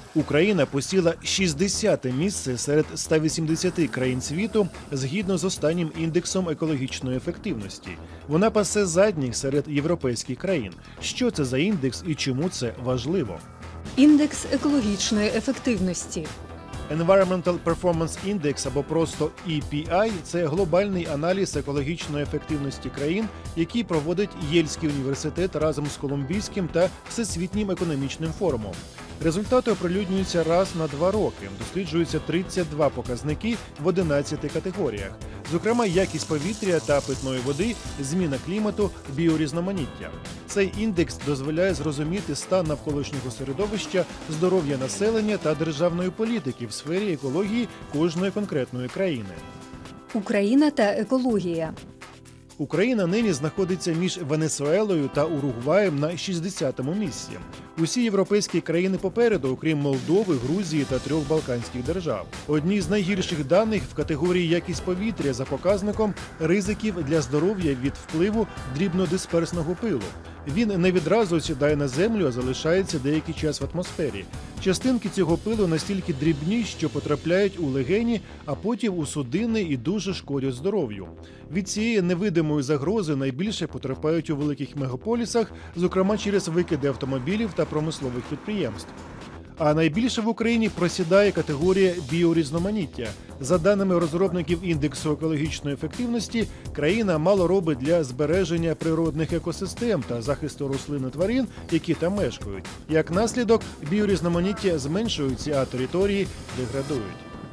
Україна посіла 60-те місце серед 180 країн світу згідно з останнім індексом екологічної ефективності. Вона пасе задніх серед європейських країн. Що це за індекс і чому це важливо? Індекс екологічної ефективності. Environmental Performance Index, або просто EPI – це глобальний аналіз екологічної ефективності країн, який проводить Єльський університет разом з Колумбійським та Всесвітнім економічним форумом. Результати оприлюднюються раз на 2 роки. Досліджуються 32 показники в 11 категоріях. Зокрема, якість повітря та питної води, зміна клімату, біорізноманіття. Цей індекс дозволяє зрозуміти стан навколишнього середовища, здоров'я населення та державної політики в сфері екології кожної конкретної країни. Україна та екологія. Україна нині знаходиться між Венесуелою та Уругваєм на 60-му місці. Усі європейські країни попереду, окрім Молдови, Грузії та 3 балканських держав. Одні з найгірших даних в категорії якість повітря за показником ризиків для здоров'я від впливу дрібнодисперсного пилу. Він не відразу осідає на землю, а залишається деякий час в атмосфері. Частинки цього пилу настільки дрібні, що потрапляють у легені, а потім у судини і дуже шкодять здоров'ю. Від цієї невидимої загрози найбільше потерпають у великих мегаполісах, зокрема через викиди автомобілів та промислових підприємств. А найбільше в Україні просідає категорія біорізноманіття. За даними розробників індексу екологічної ефективності, країна мало робить для збереження природних екосистем та захисту рослин і тварин, які там мешкають. Як наслідок, біорізноманіття зменшується, а території деградують.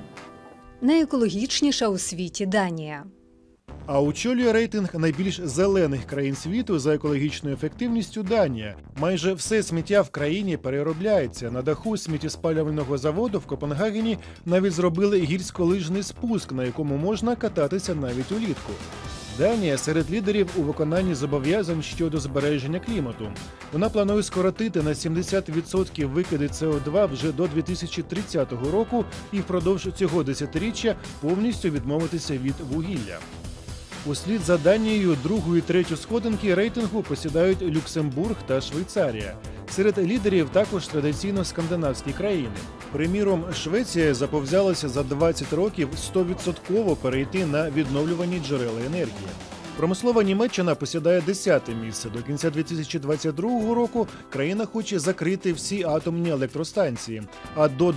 Найекологічніша у світі Данія. А очолює рейтинг найбільш зелених країн світу за екологічною ефективністю Данія. Майже все сміття в країні переробляється. На даху сміттєспалювального заводу в Копенгагені навіть зробили гірськолижний спуск, на якому можна кататися навіть улітку. Данія серед лідерів у виконанні зобов'язань щодо збереження клімату. Вона планує скоротити на 70% викиди СО2 вже до 2030 року і впродовж цього десятиріччя повністю відмовитися від вугілля. Услід за Данією другу і третю сходинки рейтингу посідають Люксембург та Швейцарія. Серед лідерів також традиційно скандинавські країни. Приміром, Швеція заповзялася за 20 років 100% перейти на відновлювані джерела енергії. Промислова Німеччина посідає 10-те місце. До кінця 2022 року країна хоче закрити всі атомні електростанції, а до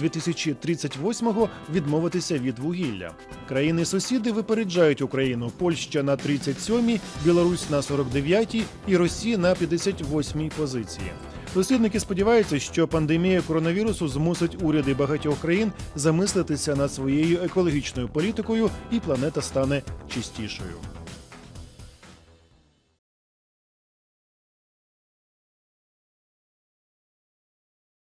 2038-го відмовитися від вугілля. Країни-сусіди випереджають Україну: Польща на 37-й, Білорусь на 49-й і Росія на 58-й позиції. Дослідники сподіваються, що пандемія коронавірусу змусить уряди багатьох країн замислитися над своєю екологічною політикою, і планета стане чистішою.